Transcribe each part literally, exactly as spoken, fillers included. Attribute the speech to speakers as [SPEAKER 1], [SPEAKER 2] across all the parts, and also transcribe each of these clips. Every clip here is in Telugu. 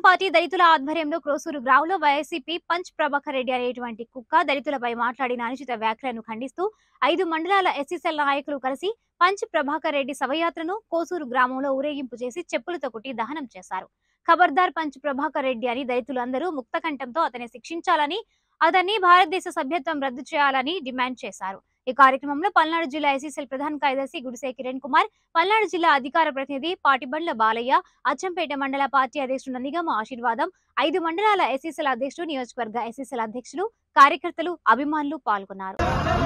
[SPEAKER 1] పార్టీ దళితుల ఆధ్వర్యంలో క్రోసూరు గ్రామంలో వైసీపీ పంచ్ ప్రభాకర్ రెడ్డి అనేటువంటి కుక్క దళితులపై మాట్లాడిన అనుచిత వ్యాఖ్యలను ఖండిస్తూ ఐదు మండలాల ఎస్సీసీఎల్ నాయకులు కలిసి పంచ్ ప్రభాకర్ రెడ్డి శవయాత్రను కోసూరు గ్రామంలో ఊరేగింపు చేసి చెప్పులతో కొట్టి దహనం చేశారు. ఖబర్దార్ పంచ్ ప్రభాకర్ రెడ్డి అని దళితులందరూ ముక్తకంఠంతో అతన్ని శిక్షించాలని, అతన్ని భారతదేశ సభ్యత్వం రద్దు చేయాలని డిమాండ్ చేశారు. ఈ కార్యక్రమంలో పల్నాడు జిల్లా ఎస్సీసీఎల్ ప్రధాన కార్యదర్శి గుడిసే కిరణ్ కుమార్, పల్నాడు జిల్లా అధికార ప్రతినిధి పాటిబండ్ల బాలయ్య, అచ్చంపేట మండల పార్టీ అధ్యక్షుడు నందిగామ ఆశీర్వాదం, ఐదు మండలాల ఎస్సీసీఎల్ అధ్యక్షుడు, నియోజకవర్గ ఎస్సీసీఎల్ అధ్యక్షులు, కార్యకర్తలు, అభిమానులు పాల్గొన్నారు.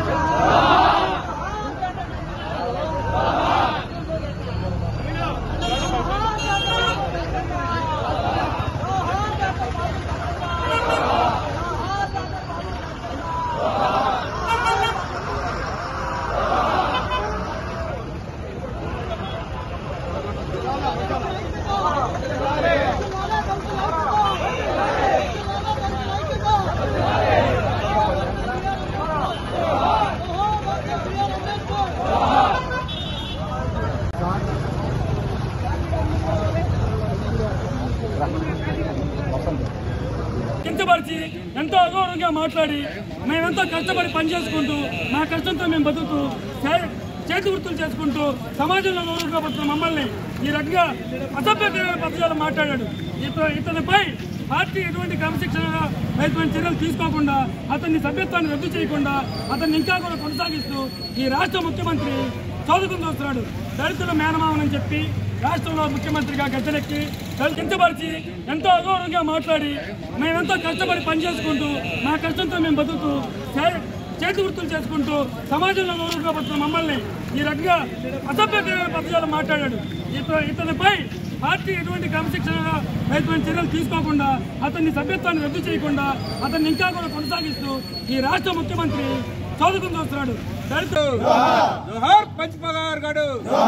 [SPEAKER 2] కించపరిచి ఎంతో అగౌరవంగా మాట్లాడి మేమెంతో కష్టపడి పనిచేసుకుంటూ మా కష్టంతో మేము బతుకుతూ చేతి వృత్తులు చేసుకుంటూ సమాజంలో గౌరవంగా బతుకున్న మమ్మల్ని ఈ రకంగా అసభ్యకరమైన పద్ధతులు మాట్లాడాడు. ఇతనిపై పార్టీ ఎటువంటి క్రమశిక్షణగా రైతుమైన చర్యలు తీసుకోకుండా, అతన్ని సభ్యత్వాన్ని రద్దు చేయకుండా అతన్ని ఇంకా కూడా కొనసాగిస్తూ ఈ రాష్ట్ర ముఖ్యమంత్రి చదువుకుని చూస్తున్నాడు. దళితుల మేనమామని చెప్పి రాష్ట్రంలో ముఖ్యమంత్రిగా గద్దెనెక్కి కించపరిచి ఎంతో అగౌరవంగా మాట్లాడి మేమెంతో కష్టపడి పనిచేసుకుంటూ మా కష్టంతో మేము బతుకుతూ చేతి వృత్తులు చేసుకుంటూ సమాజంలో గౌరవంగా బతుకున్న మమ్మల్ని ఈ రకంగా అసభ్యకరమైన పద్ధతులు మాట్లాడాడు. ఇతనిపై పార్టీ ఎటువంటి క్రమశిక్షణగా రైతుమైన చర్యలు తీసుకోకుండా, అతన్ని సభ్యత్వాన్ని రద్దు చేయకుండా అతన్ని ఇంకా కూడా కొనసాగిస్తూ ఈ రాష్ట్ర ముఖ్యమంత్రి చదువుకుని చూస్తున్నాడు. దళితులు జోహార్ పంచ్ ప్రభాకర్ గారు.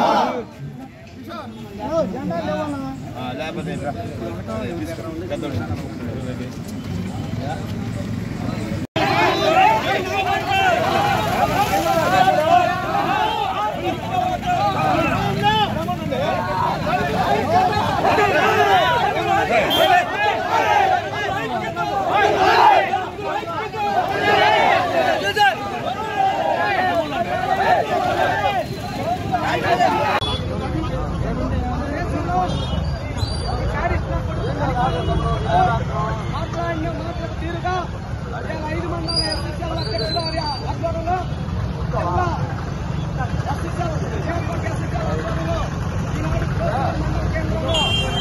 [SPEAKER 3] మాట్లాడిన మాటల తీరుగా ఐదు మండల ఎస్సీసీఎల్ అధ్యక్షుల ఆధ్వర్యంలో జిల్లా ఎస్సీసీఎల్ నియోజకవర్గ ఎస్సీసీఎల్ ఆధ్వర్యంలో ఈనాడు మండల కేంద్రంలో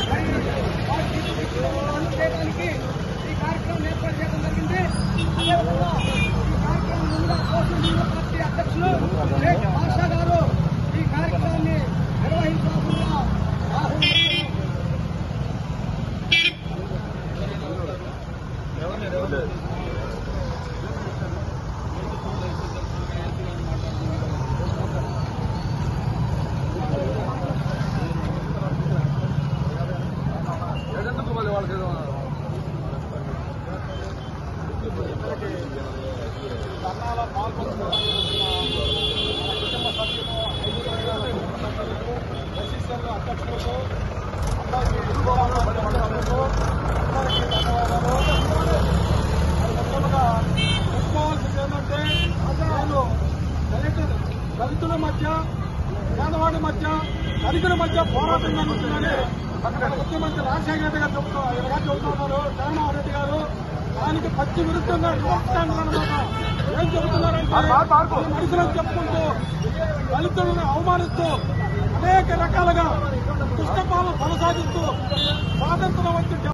[SPEAKER 3] చేయడానికి ఈ కార్యక్రమం ఏర్పాటు చేయడం జరిగింది. అదేవిధంగా ఈ కార్యక్రమం ముందుగా కోసూరు పార్టీ అధ్యక్షులు షేక్ బాషా గారు ఈ కార్యక్రమాన్ని నిర్వహించాల్సిందిగా దళితుల మధ్య, పేదవాడి మధ్య, ధనికుల మధ్య పోరాటం జరుగుతుందని అక్కడ ముఖ్యమంత్రి రాజశేఖర రెడ్డి గారు చెబుతూ ఇలా చెబుతున్నారు. జగన్మోహన్ రెడ్డి గారు దానికి పచ్చి విరుద్ధంగా అనమాట. ఏం చెబుతున్నారంటే మనుషులను చెప్పుకుంటూ దళితులను అవమానిస్తూ అనేక రకాలుగా దుష్టపాలన కొనసాగిస్తూ స్వాతంత్రం వంటి